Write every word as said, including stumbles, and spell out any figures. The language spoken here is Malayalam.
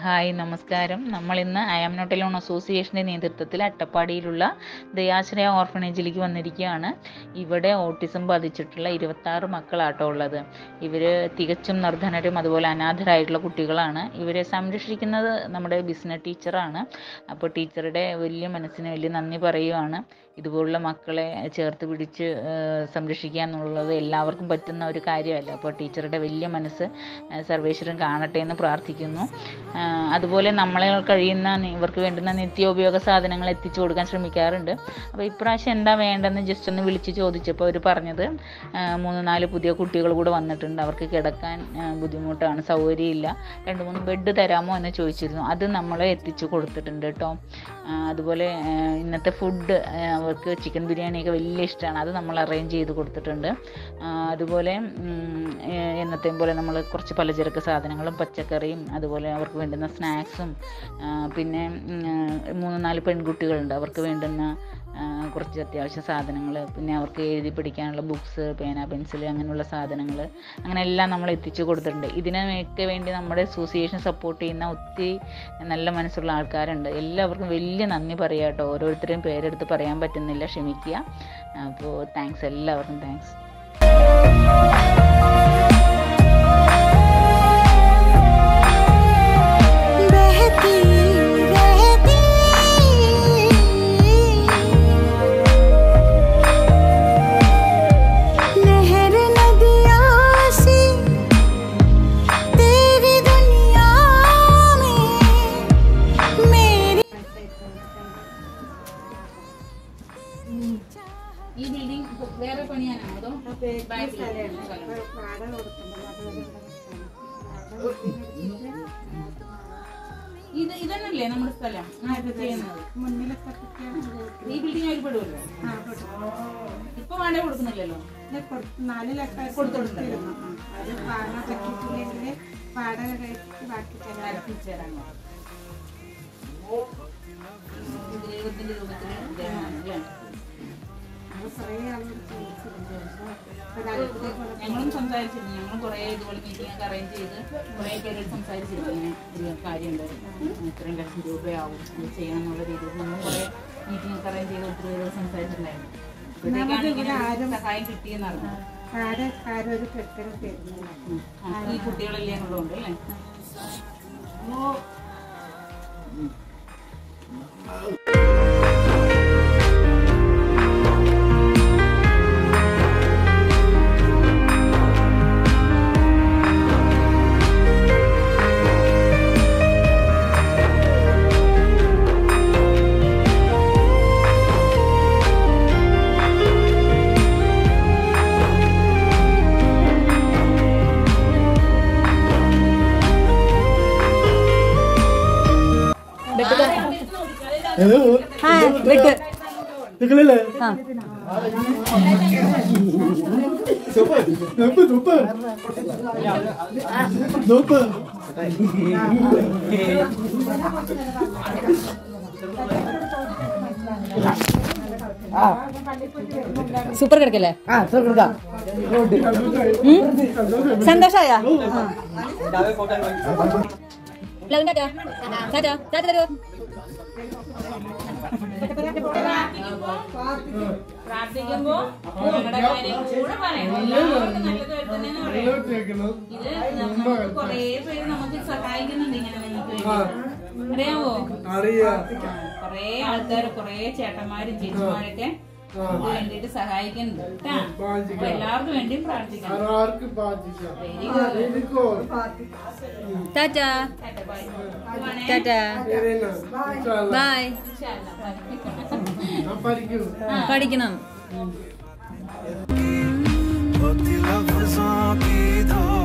ഹായ് നമസ്കാരം. നമ്മളിന്ന് ഐ ആം നോട്ട് അലോൺ അസോസിയേഷൻ്റെ നേതൃത്വത്തിൽ അട്ടപ്പാടിയിലുള്ള ദയാശ്രയ ഓർഫനേജിലേക്ക് വന്നിരിക്കുകയാണ്. ഇവിടെ ഓട്ടിസം ബാധിച്ചിട്ടുള്ള ഇരുപത്താറ് മക്കളാട്ടോ ഉള്ളത്. ഇവർ തികച്ചും നിർധനരും അതുപോലെ അനാഥരായിട്ടുള്ള കുട്ടികളാണ്. ഇവരെ സംരക്ഷിക്കുന്നത് നമ്മുടെ ബിസിനസ് ടീച്ചറാണ്. അപ്പോൾ ടീച്ചറുടെ വലിയ മനസ്സിന് വലിയ നന്ദി പറയുകയാണ്. ഇതുപോലുള്ള മക്കളെ ചേർത്ത് പിടിച്ച് സംരക്ഷിക്കുക എന്നുള്ളത് എല്ലാവർക്കും പറ്റുന്ന ഒരു കാര്യമല്ല. അപ്പോൾ ടീച്ചറുടെ വലിയ മനസ്സ് സർവേശ്വരൻ കാണട്ടെ എന്ന് പ്രാർത്ഥിക്കുന്നു. അതുപോലെ നമ്മളെ കഴിയുന്ന ഇവർക്ക് വേണ്ടുന്ന നിത്യോപയോഗ സാധനങ്ങൾ എത്തിച്ചു കൊടുക്കാൻ ശ്രമിക്കാറുണ്ട്. അപ്പോൾ ഇപ്രാവശ്യം എന്താ വേണ്ടതെന്ന് ജസ്റ്റ് ഒന്ന് വിളിച്ച് ചോദിച്ചപ്പോൾ അവർ പറഞ്ഞത് മൂന്ന് നാല് പുതിയ കുട്ടികൾ കൂടെ വന്നിട്ടുണ്ട്, അവർക്ക് കിടക്കാൻ ബുദ്ധിമുട്ടാണ്, സൗകര്യമില്ല, രണ്ട് മൂന്ന് ബെഡ് തരാമോ എന്ന് ചോദിച്ചിരുന്നു. അത് നമ്മൾ എത്തിച്ചു കൊടുത്തിട്ടുണ്ട് കേട്ടോ. അതുപോലെ ഇന്നത്തെ ഫുഡ് അവർക്ക് ചിക്കൻ ബിരിയാണിയൊക്കെ വലിയ ഇഷ്ടമാണ്, അത് നമ്മൾ അറേഞ്ച് ചെയ്ത് കൊടുത്തിട്ടുണ്ട്. അതുപോലെ എന്നത്തെയും പോലെ നമ്മൾ കുറച്ച് പലചരക്ക് സാധനങ്ങളും പച്ചക്കറിയും അതുപോലെ അവർക്ക് വേണ്ടുന്ന സ്നാക്സും പിന്നെ മൂന്ന് നാല് പെൺകുട്ടികളുണ്ട്, അവർക്ക് വേണ്ടുന്ന കുറച്ച് അത്യാവശ്യ സാധനങ്ങൾ, പിന്നെ അവർക്ക് എഴുതി പഠിക്കാനുള്ള ബുക്സ്, പേന, പെൻസിൽ, അങ്ങനെയുള്ള സാധനങ്ങൾ, അങ്ങനെ എല്ലാം നമ്മൾ എത്തിച്ചു കൊടുത്തിട്ടുണ്ട്. ഇതിനൊക്കെ വേണ്ടി നമ്മുടെ അസോസിയേഷൻ സപ്പോർട്ട് ചെയ്യുന്ന ഒത്തിരി നല്ല മനസ്സുള്ള ആൾക്കാരുണ്ട്. എല്ലാവർക്കും വലിയ നന്ദി പറയാം കേട്ടോ. ഓരോരുത്തരെയും പേരെടുത്ത് പറയാൻ പറ്റുന്നില്ല, ക്ഷമിക്കുക. അപ്പോൾ താങ്ക്സ്, എല്ലാവർക്കും താങ്ക്സ്. ഈ ബിൽഡിംഗ് വേറെ പണിയാണോ അതോ ഇത് ഇതന്നല്ലേ നമ്മുടെ സ്ഥലം ചെയ്യുന്നത്? ഈ ബിൽഡിംഗ് ആയിട്ട് പെടുമല്ലോ. ഇപ്പൊ വാടക കൊടുക്കുന്നില്ലല്ലോ. നാല് ലക്ഷം കൊടുത്തോണ്ടിരുന്നു. അത് പറ്റിയിട്ടില്ലെങ്കിൽ വാടക കഴിച്ച് ബാക്കി തരാൻ ദൈവത്തിന്റെ രൂപത്തിൽ ഞങ്ങളും സംസാരിച്ചിരുന്നു. ഞങ്ങളും കുറേ ഇതുപോലെ മീറ്റിംഗ് ഒക്കെ അറേഞ്ച് ചെയ്ത് കുറേ പേര് സംസാരിച്ചിരുന്നു. ഇങ്ങനെ കാര്യം ഉണ്ടായിരുന്നു, ഇത്രയും ലക്ഷം രൂപയാവും ഇത് ചെയ്യണം എന്നുള്ള രീതിയിൽ നമ്മൾ കുറേ മീറ്റിംഗ് ഒക്കെ അറേഞ്ച് ചെയ്ത് ഒത്തിരി പേര് സംസാരിച്ചിട്ടുണ്ടായിരുന്നു. സഹായം കിട്ടിയെന്നാണ് ഈ കുട്ടികളെല്ലാം ഉള്ളതുകൊണ്ട് അല്ലേ. സൂപ്പർ കിടക്കല്ലേ? സന്തോഷായ പ്രാർത്ഥിക്കുമ്പോ ഞങ്ങളുടെ കാര്യങ്ങൾ കൂടെ പറയണം. എല്ലാവർക്കും നല്ലത് വരുത്തന്നെന്ന് പറയണം. ഇത് നമുക്ക് കൊറേ പേര് നമുക്ക് സഹായിക്കുന്നുണ്ട് ഇങ്ങനെ നിങ്ങൾക്ക് വേണ്ടി. അറിയാമോ? കൊറേ ആൾക്കാർ, കൊറേ ചേട്ടന്മാരും ചേച്ചിമാരൊക്കെ വേണ്ടിട്ട് സഹായിക്കുന്നുണ്ട് കേട്ടാ. അപ്പൊ എല്ലാവർക്കും വേണ്ടിയും പ്രാർത്ഥിക്കണം. Very good. Tata tata bye. പഠിക്കണം.